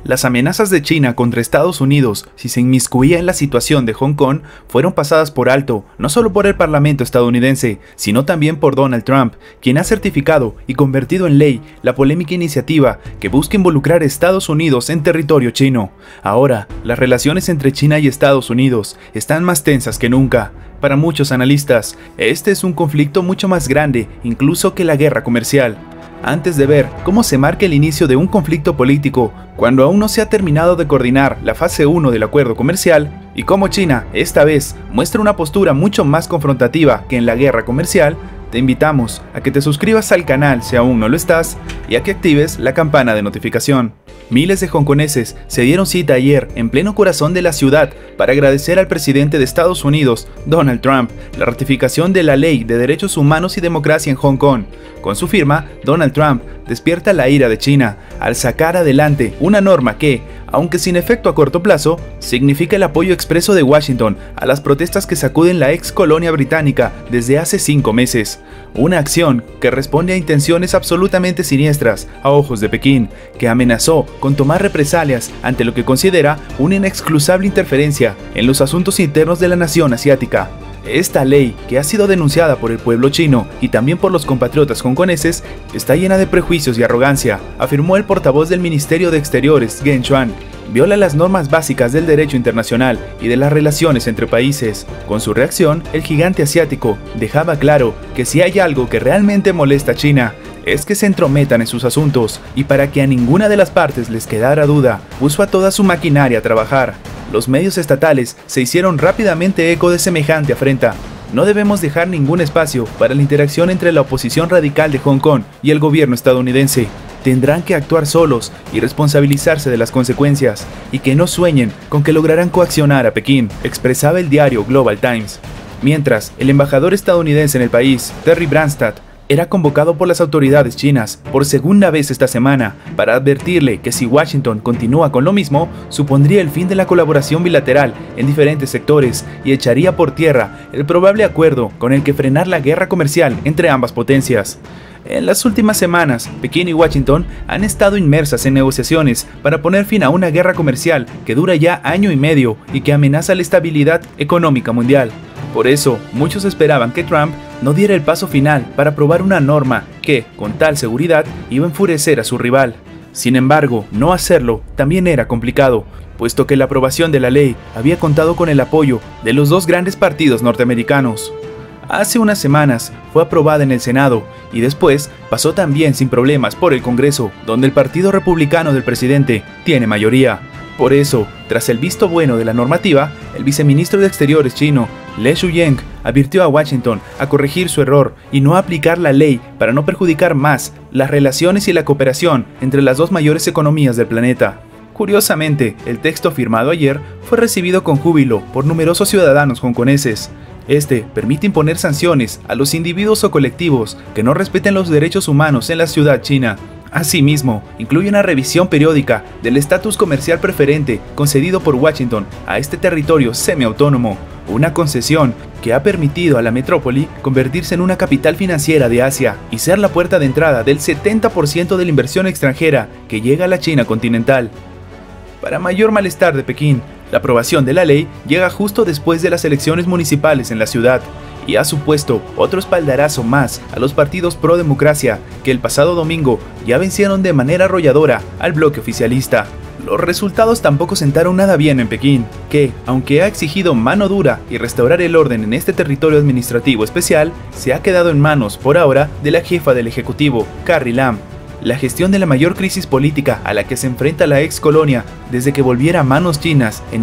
Las amenazas de China contra Estados Unidos si se inmiscuía en la situación de Hong Kong fueron pasadas por alto, no solo por el Parlamento estadounidense, sino también por Donald Trump, quien ha certificado y convertido en ley la polémica iniciativa que busca involucrar a Estados Unidos en territorio chino. Ahora, las relaciones entre China y Estados Unidos están más tensas que nunca. Para muchos analistas, este es un conflicto mucho más grande incluso que la guerra comercial. Antes de ver cómo se marca el inicio de un conflicto político, cuando aún no se ha terminado de coordinar la fase 1 del acuerdo comercial, y cómo China, esta vez, muestra una postura mucho más confrontativa que en la guerra comercial, te invitamos a que te suscribas al canal si aún no lo estás y a que actives la campana de notificación. Miles de hongkoneses se dieron cita ayer en pleno corazón de la ciudad para agradecer al presidente de Estados Unidos, Donald Trump, la ratificación de la Ley de Derechos Humanos y Democracia en Hong Kong. Con su firma, Donald Trump despierta la ira de China al sacar adelante una norma que, aunque sin efecto a corto plazo, significa el apoyo expreso de Washington a las protestas que sacuden la ex colonia británica desde hace 5 meses. Una acción que responde a intenciones absolutamente siniestras a ojos de Pekín, que amenazó con tomar represalias ante lo que considera una inexcusable interferencia en los asuntos internos de la nación asiática. Esta ley, que ha sido denunciada por el pueblo chino y también por los compatriotas hongkoneses, está llena de prejuicios y arrogancia, afirmó el portavoz del Ministerio de Exteriores, Geng Shuang. Viola las normas básicas del derecho internacional y de las relaciones entre países. Con su reacción, el gigante asiático dejaba claro que si hay algo que realmente molesta a China, es que se entrometan en sus asuntos, y para que a ninguna de las partes les quedara duda, puso a toda su maquinaria a trabajar. Los medios estatales se hicieron rápidamente eco de semejante afrenta. No debemos dejar ningún espacio para la interacción entre la oposición radical de Hong Kong y el gobierno estadounidense. Tendrán que actuar solos y responsabilizarse de las consecuencias, y que no sueñen con que lograrán coaccionar a Pekín, expresaba el diario Global Times. Mientras, el embajador estadounidense en el país, Terry Branstad, era convocado por las autoridades chinas por segunda vez esta semana para advertirle que si Washington continúa con lo mismo, supondría el fin de la colaboración bilateral en diferentes sectores y echaría por tierra el probable acuerdo con el que frenar la guerra comercial entre ambas potencias. En las últimas semanas, Pekín y Washington han estado inmersas en negociaciones para poner fin a una guerra comercial que dura ya año y medio y que amenaza la estabilidad económica mundial. Por eso, muchos esperaban que Trump no diera el paso final para aprobar una norma que, con tal seguridad, iba a enfurecer a su rival. Sin embargo, no hacerlo también era complicado, puesto que la aprobación de la ley había contado con el apoyo de los dos grandes partidos norteamericanos. Hace unas semanas fue aprobada en el Senado y después pasó también sin problemas por el Congreso, donde el Partido Republicano del presidente tiene mayoría. Por eso, tras el visto bueno de la normativa, el viceministro de Exteriores chino, Le Shuyeng, advirtió a Washington a corregir su error y no aplicar la ley para no perjudicar más las relaciones y la cooperación entre las dos mayores economías del planeta. Curiosamente, el texto firmado ayer fue recibido con júbilo por numerosos ciudadanos hongkoneses. Este permite imponer sanciones a los individuos o colectivos que no respeten los derechos humanos en la ciudad china. Asimismo, incluye una revisión periódica del estatus comercial preferente concedido por Washington a este territorio semiautónomo, una concesión que ha permitido a la metrópoli convertirse en una capital financiera de Asia y ser la puerta de entrada del 70% de la inversión extranjera que llega a la China continental. Para mayor malestar de Pekín, la aprobación de la ley llega justo después de las elecciones municipales en la ciudad y ha supuesto otro espaldarazo más a los partidos pro-democracia que el pasado domingo ya vencieron de manera arrolladora al bloque oficialista. Los resultados tampoco sentaron nada bien en Pekín, que, aunque ha exigido mano dura y restaurar el orden en este territorio administrativo especial, se ha quedado en manos, por ahora, de la jefa del Ejecutivo, Carrie Lam. La gestión de la mayor crisis política a la que se enfrenta la ex colonia desde que volviera a manos chinas en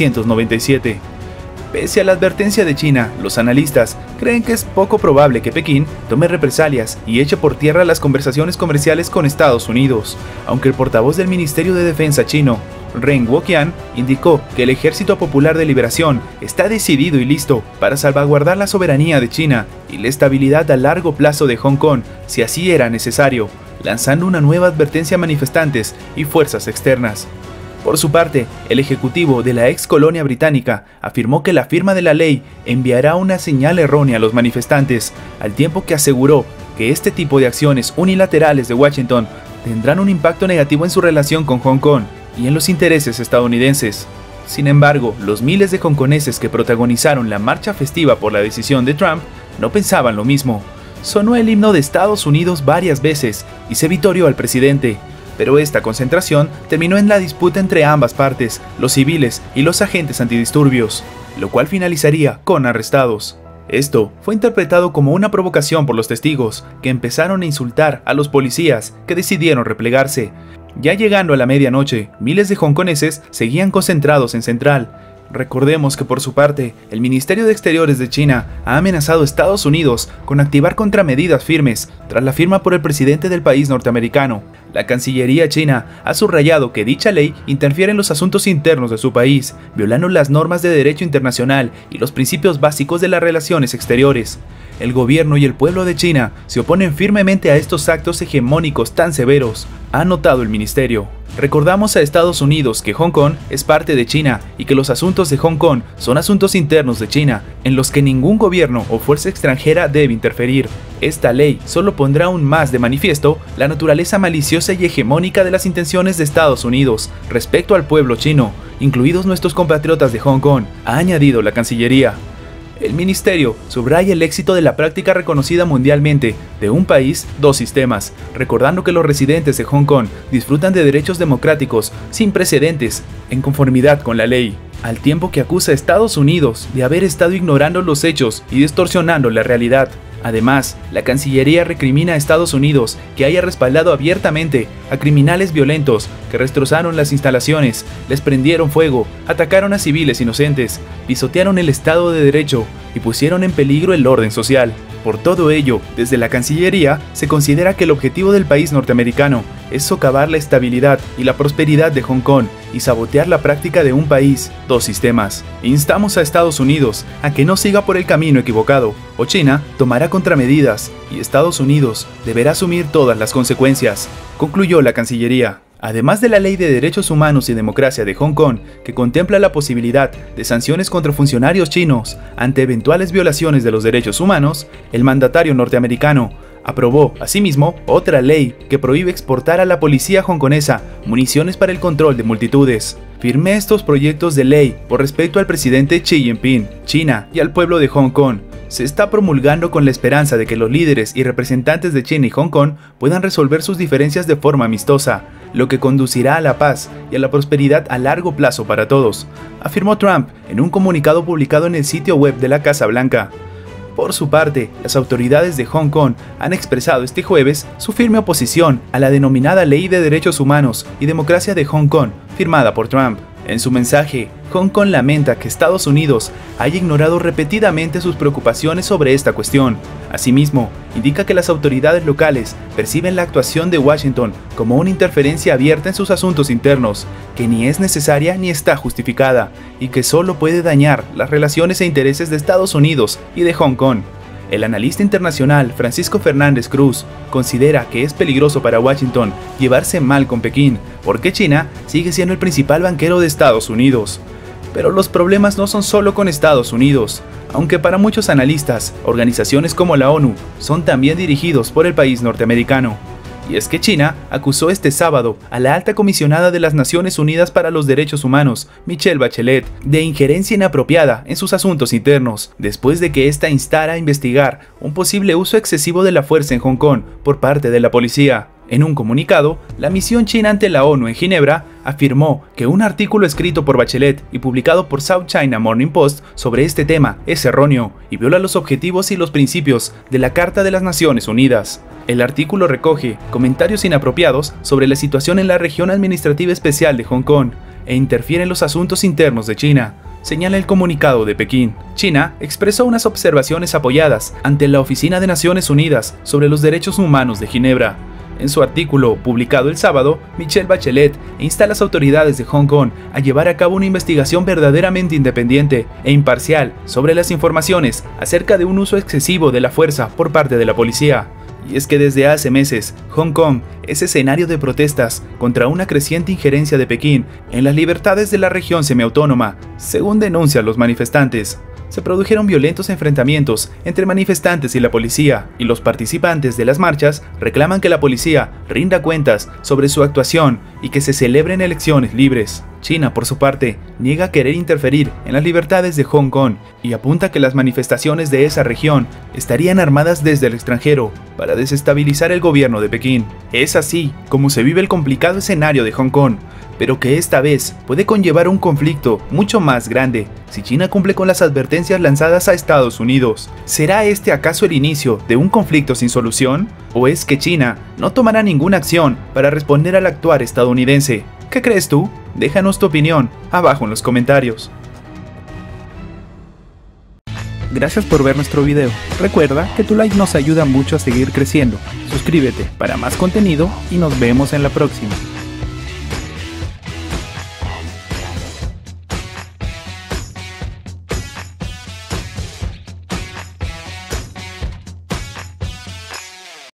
1997. Pese a la advertencia de China, los analistas creen que es poco probable que Pekín tome represalias y eche por tierra las conversaciones comerciales con Estados Unidos, aunque el portavoz del Ministerio de Defensa chino, Ren Guoqian, indicó que el Ejército Popular de Liberación está decidido y listo para salvaguardar la soberanía de China y la estabilidad a largo plazo de Hong Kong si así era necesario, lanzando una nueva advertencia a manifestantes y fuerzas externas. Por su parte, el ejecutivo de la ex colonia británica afirmó que la firma de la ley enviará una señal errónea a los manifestantes, al tiempo que aseguró que este tipo de acciones unilaterales de Washington tendrán un impacto negativo en su relación con Hong Kong y en los intereses estadounidenses. Sin embargo, los miles de hongkoneses que protagonizaron la marcha festiva por la decisión de Trump no pensaban lo mismo. Sonó el himno de Estados Unidos varias veces y se vitorió al presidente, pero esta concentración terminó en la disputa entre ambas partes, los civiles y los agentes antidisturbios, lo cual finalizaría con arrestados. Esto fue interpretado como una provocación por los testigos, que empezaron a insultar a los policías, que decidieron replegarse. Ya llegando a la medianoche, miles de hongkoneses seguían concentrados en Central. Recordemos que por su parte, el Ministerio de Exteriores de China ha amenazado a Estados Unidos con activar contramedidas firmes tras la firma por el presidente del país norteamericano. La Cancillería china ha subrayado que dicha ley interfiere en los asuntos internos de su país, violando las normas de derecho internacional y los principios básicos de las relaciones exteriores. El gobierno y el pueblo de China se oponen firmemente a estos actos hegemónicos tan severos, ha anotado el ministerio. Recordamos a Estados Unidos que Hong Kong es parte de China y que los asuntos de Hong Kong son asuntos internos de China, en los que ningún gobierno o fuerza extranjera debe interferir. Esta ley solo pondrá aún más de manifiesto la naturaleza maliciosa y hegemónica de las intenciones de Estados Unidos respecto al pueblo chino, incluidos nuestros compatriotas de Hong Kong, ha añadido la Cancillería. El ministerio subraya el éxito de la práctica reconocida mundialmente de un país, dos sistemas, recordando que los residentes de Hong Kong disfrutan de derechos democráticos sin precedentes, en conformidad con la ley, al tiempo que acusa a Estados Unidos de haber estado ignorando los hechos y distorsionando la realidad. Además, la Cancillería recrimina a Estados Unidos que haya respaldado abiertamente a criminales violentos que destrozaron las instalaciones, les prendieron fuego, atacaron a civiles inocentes, pisotearon el Estado de Derecho y pusieron en peligro el orden social. Por todo ello, desde la Cancillería se considera que el objetivo del país norteamericano es socavar la estabilidad y la prosperidad de Hong Kong y sabotear la práctica de un país, dos sistemas. Instamos a Estados Unidos a que no siga por el camino equivocado, o China tomará contramedidas y Estados Unidos deberá asumir todas las consecuencias, concluyó la Cancillería. Además de la Ley de Derechos Humanos y Democracia de Hong Kong, que contempla la posibilidad de sanciones contra funcionarios chinos ante eventuales violaciones de los derechos humanos, el mandatario norteamericano aprobó, asimismo, otra ley que prohíbe exportar a la policía hongkonesa municiones para el control de multitudes. Firmé estos proyectos de ley por respeto al presidente Xi Jinping, China y al pueblo de Hong Kong. Se está promulgando con la esperanza de que los líderes y representantes de China y Hong Kong puedan resolver sus diferencias de forma amistosa, lo que conducirá a la paz y a la prosperidad a largo plazo para todos, afirmó Trump en un comunicado publicado en el sitio web de la Casa Blanca. Por su parte, las autoridades de Hong Kong han expresado este jueves su firme oposición a la denominada Ley de Derechos Humanos y Democracia de Hong Kong, firmada por Trump. En su mensaje, Hong Kong lamenta que Estados Unidos haya ignorado repetidamente sus preocupaciones sobre esta cuestión. Asimismo, indica que las autoridades locales perciben la actuación de Washington como una interferencia abierta en sus asuntos internos, que ni es necesaria ni está justificada, y que solo puede dañar las relaciones e intereses de Estados Unidos y de Hong Kong. El analista internacional Francisco Fernández Cruz considera que es peligroso para Washington llevarse mal con Pekín, porque China sigue siendo el principal banquero de Estados Unidos. Pero los problemas no son solo con Estados Unidos, aunque para muchos analistas, organizaciones como la ONU son también dirigidos por el país norteamericano. Y es que China acusó este sábado a la alta comisionada de las Naciones Unidas para los Derechos Humanos, Michelle Bachelet, de injerencia inapropiada en sus asuntos internos, después de que ésta instara a investigar un posible uso excesivo de la fuerza en Hong Kong por parte de la policía. En un comunicado, la misión china ante la ONU en Ginebra afirmó que un artículo escrito por Bachelet y publicado por South China Morning Post sobre este tema es erróneo y viola los objetivos y los principios de la Carta de las Naciones Unidas. El artículo recoge comentarios inapropiados sobre la situación en la región administrativa especial de Hong Kong e interfiere en los asuntos internos de China, señala el comunicado de Pekín. China expresó unas observaciones apoyadas ante la Oficina de Naciones Unidas sobre los Derechos Humanos de Ginebra. En su artículo, publicado el sábado, Michelle Bachelet insta a las autoridades de Hong Kong a llevar a cabo una investigación verdaderamente independiente e imparcial sobre las informaciones acerca de un uso excesivo de la fuerza por parte de la policía. Y es que desde hace meses, Hong Kong es escenario de protestas contra una creciente injerencia de Pekín en las libertades de la región semiautónoma, según denuncian los manifestantes. se produjeron violentos enfrentamientos entre manifestantes y la policía, y los participantes de las marchas reclaman que la policía rinda cuentas sobre su actuación y que se celebren elecciones libres. China, por su parte, niega querer interferir en las libertades de Hong Kong y apunta que las manifestaciones de esa región estarían armadas desde el extranjero para desestabilizar el gobierno de Pekín. Es así como se vive el complicado escenario de Hong Kong, pero que esta vez puede conllevar un conflicto mucho más grande si China cumple con las advertencias lanzadas a Estados Unidos. ¿Será este acaso el inicio de un conflicto sin solución? ¿O es que China no tomará ninguna acción para responder al actuar estadounidense? ¿Qué crees tú? Déjanos tu opinión abajo en los comentarios. Gracias por ver nuestro video. Recuerda que tu like nos ayuda mucho a seguir creciendo. Suscríbete para más contenido y nos vemos en la próxima.